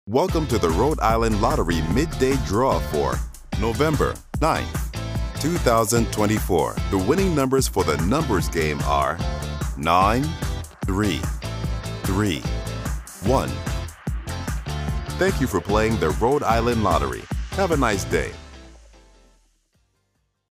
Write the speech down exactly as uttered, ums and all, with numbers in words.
Welcome to the Rhode Island Lottery Midday Draw for November ninth, two thousand twenty-four. The winning numbers for the numbers game are nine, three, three, one. Thank you for playing the Rhode Island Lottery. Have a nice day.